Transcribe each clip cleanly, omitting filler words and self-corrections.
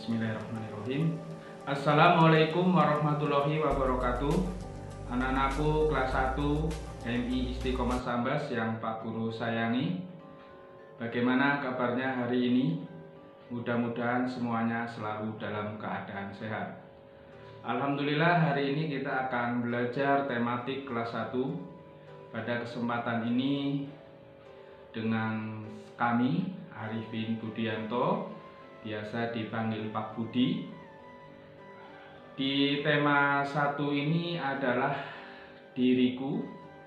Bismillahirrahmanirrahim. Assalamualaikum warahmatullahi wabarakatuh. Anak-anakku kelas 1 MI Istiqomah Sambas yang Pak Guru sayangi. Bagaimana kabarnya hari ini? Mudah-mudahan semuanya selalu dalam keadaan sehat. Alhamdulillah, hari ini kita akan belajar tematik kelas 1. Pada kesempatan ini dengan kami Arifin Budianto, biasa dipanggil Pak Budi. Di tema 1 ini adalah diriku.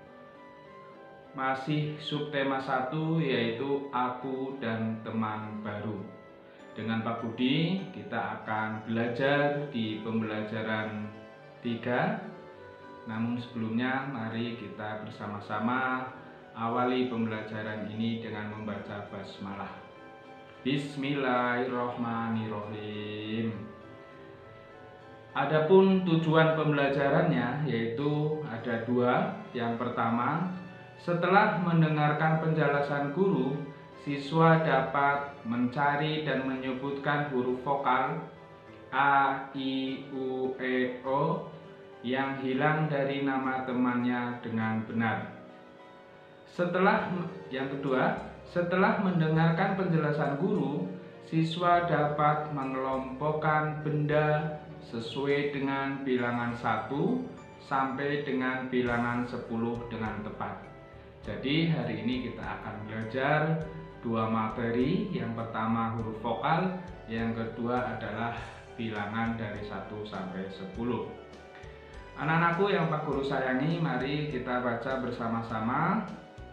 Masih subtema 1 yaitu aku dan teman baru. Dengan Pak Budi kita akan belajar di pembelajaran 3. Namun sebelumnya mari kita bersama-sama awali pembelajaran ini dengan membaca basmalah. Bismillahirrahmanirrahim. Adapun tujuan pembelajarannya yaitu ada 2. Yang pertama, setelah mendengarkan penjelasan guru, siswa dapat mencari dan menyebutkan huruf vokal A, I, U, E, O yang hilang dari nama temannya dengan benar. Yang kedua, setelah mendengarkan penjelasan guru, siswa dapat mengelompokkan benda sesuai dengan bilangan 1 sampai dengan bilangan 10 dengan tepat. Jadi hari ini kita akan belajar 2 materi. Yang pertama huruf vokal, yang kedua adalah bilangan dari 1 sampai 10. Anak-anakku yang Pak Guru sayangi, mari kita baca bersama-sama.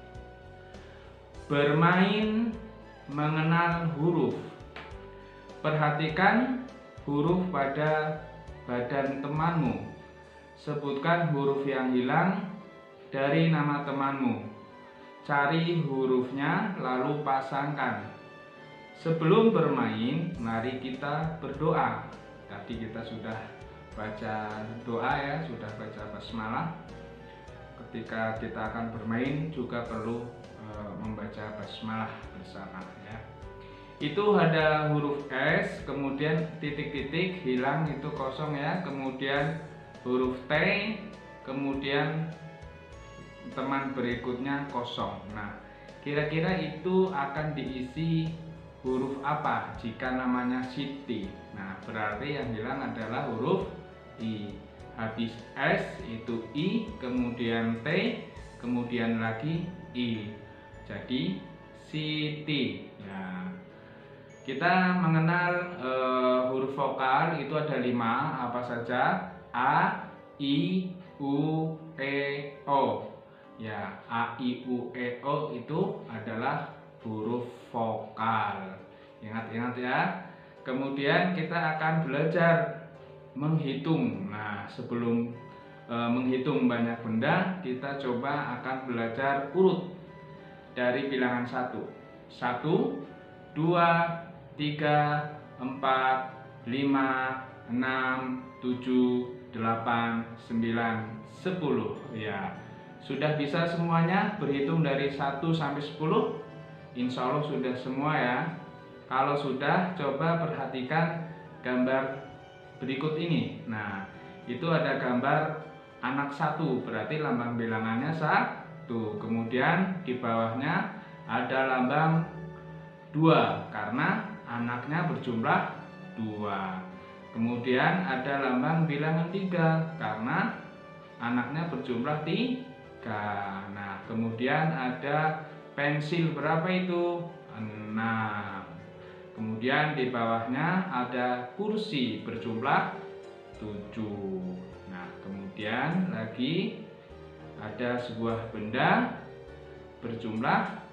Bermain mengenal huruf. Perhatikan huruf pada badan temanmu. Sebutkan huruf yang hilang dari nama temanmu. Cari hurufnya lalu pasangkan. Sebelum bermain, mari kita berdoa. Tadi kita sudah baca doa ya, sudah baca basmalah. Ketika kita akan bermain juga perlu membaca basmalah bersama ya. Itu ada huruf S, kemudian titik-titik hilang itu kosong ya, kemudian huruf T, kemudian teman berikutnya kosong. Nah, kira-kira itu akan diisi huruf apa jika namanya Siti? Nah, berarti yang hilang adalah huruf I. Habis S itu I, kemudian T, kemudian lagi I. Jadi Siti. Ya. Kita mengenal huruf vokal itu ada 5, apa saja? A, I, U, E, O. Ya, A, I, U, E, O itu adalah huruf vokal. Ingat-ingat ya. Kemudian kita akan belajar menghitung. Nah, sebelum menghitung banyak benda, kita coba akan belajar urut dari bilangan 1. 1, 2, 3, 4, 5, 6, 7, 8, 9, 10. Ya, sudah bisa semuanya berhitung dari 1 sampai 10? Insya Allah sudah semua ya. Kalau sudah, coba perhatikan gambar berikut ini. Nah, itu ada gambar anak 1, berarti lambang bilangannya 1. Kemudian di bawahnya ada lambang 2 karena anaknya berjumlah 2. Kemudian ada lambang bilangan 3 karena anaknya berjumlah 3. Nah, kemudian ada pensil berapa itu? 6. Kemudian di bawahnya ada kursi berjumlah 7. Nah, kemudian lagi ada sebuah benda berjumlah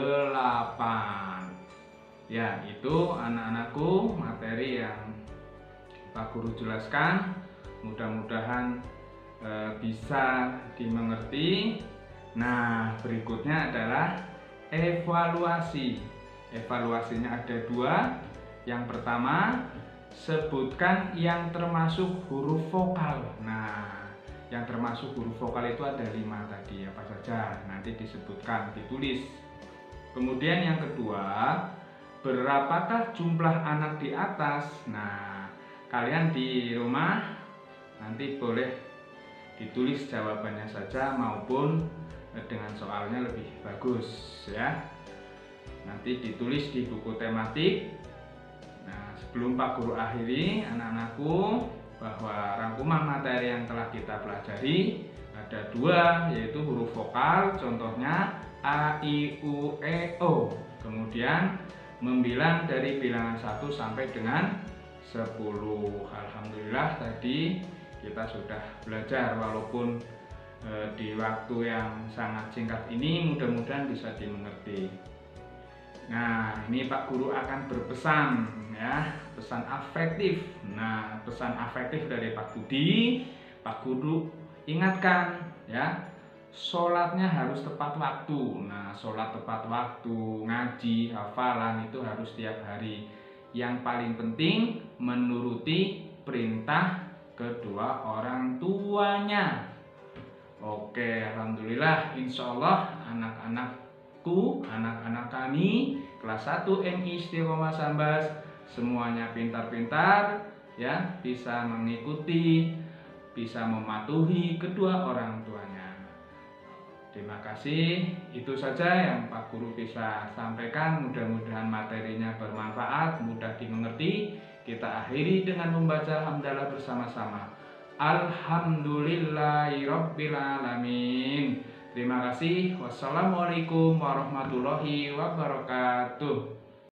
8. Ya, itu anak-anakku materi yang Pak Guru jelaskan. Mudah-mudahan bisa dimengerti. Nah, berikutnya adalah evaluasi. Evaluasinya ada 2. Yang pertama, sebutkan yang termasuk huruf vokal. Nah, yang termasuk huruf vokal itu ada 5 tadi, apa saja nanti disebutkan, ditulis. Kemudian yang kedua, berapakah jumlah anak di atas? Nah, kalian di rumah nanti boleh ditulis jawabannya saja maupun dengan soalnya lebih bagus ya. Nanti ditulis di buku tematik. Nah, sebelum Pak Guru akhiri, anak-anakku, bahwa rangkuman materi yang telah kita pelajari ada 2, yaitu huruf vokal, contohnya A, I, U, E, O. Kemudian membilang dari bilangan 1 sampai dengan 10. Alhamdulillah tadi kita sudah belajar, walaupun di waktu yang sangat singkat ini mudah-mudahan bisa dimengerti. Nah, ini Pak Guru akan berpesan ya, pesan afektif. Nah, pesan afektif dari Pak Budi, Pak Guru ingatkan ya, sholatnya harus tepat waktu. Nah, sholat tepat waktu, ngaji, hafalan itu harus tiap hari. Yang paling penting menuruti perintah kedua orang tuanya. Oke, alhamdulillah, insya Allah anak-anakku, anak-anak kami kelas 1 MI Istiqomah Sambas semuanya pintar-pintar ya, bisa mengikuti, bisa mematuhi kedua orang tuanya. Terima kasih, itu saja yang Pak Guru bisa sampaikan. Mudah-mudahan materinya bermanfaat, mudah dimengerti. Kita akhiri dengan membaca hamdalah bersama-sama. Alhamdulillahirabbil alamin. Terima kasih. Wassalamualaikum warahmatullahi wabarakatuh.